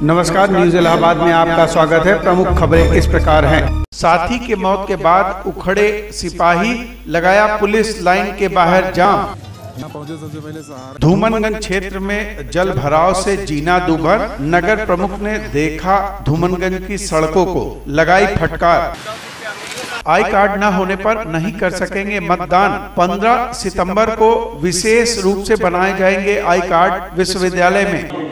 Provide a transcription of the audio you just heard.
नमस्कार, न्यूज इलाहाबाद में आपका स्वागत है। प्रमुख खबरें इस प्रकार हैं। साथी के मौत के बाद उखड़े सिपाही, लगाया पुलिस लाइन के बाहर जाम। धूमनगंज क्षेत्र में जल भराव से जीना दूभर, नगर प्रमुख ने देखा धूमनगंज की सड़कों को, लगाई फटकार। आई कार्ड न होने पर नहीं कर सकेंगे मतदान। 15 सितंबर को विशेष रूप से बनाए जाएंगे आई कार्ड विश्वविद्यालय में।